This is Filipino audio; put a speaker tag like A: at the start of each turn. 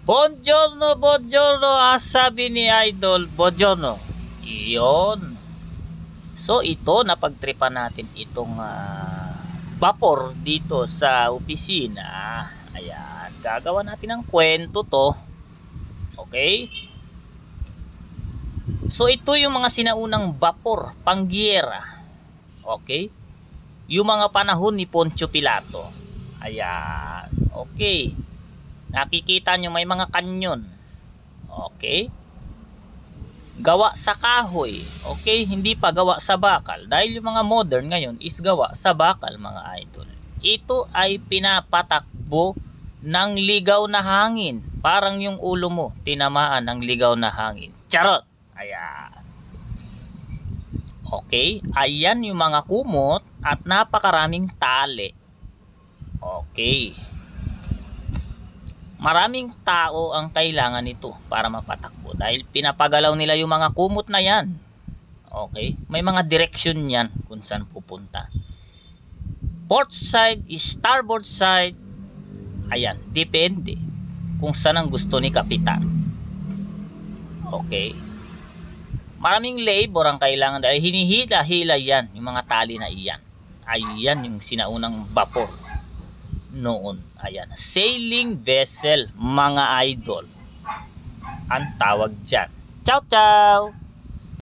A: Buongiorno, buongiorno, sabi ni Idol, buongiorno. Iyon. So ito, napagtripan natin itong vapor dito sa opisina. Ayan, gagawa natin ng kwento to. Okay? So ito yung mga sinaunang vapor, pangyera. Okay? Yung mga panahon ni Poncio Pilato. Ayan. Okay. Nakikita nyo may mga kanyon. Okay? Gawa sa kahoy. Okay? Hindi pa gawa sa bakal. Dahil yung mga modern ngayon is gawa sa bakal, mga idol. Ito ay pinapatakbo ng ligaw na hangin. Parang yung ulo mo tinamaan ng ligaw na hangin. Charot! Ayan. Okay? Ayan yung mga kumot at napakaraming tali. Okay. Maraming tao ang kailangan nito para mapatakbo dahil pinapagalaw nila yung mga kumot na yan. Okay? May mga direction yan kung saan pupunta. Port side, starboard side. Ayan, depende kung saan ang gusto ni Kapitan. Okay? Maraming labor ang kailangan dahil hinihila-hila yan, yung mga tali na iyan. Ayan yung sinaunang vapor noon. Ayan, sailing vessel, mga idol ang tawag dyan. Ciao, ciao!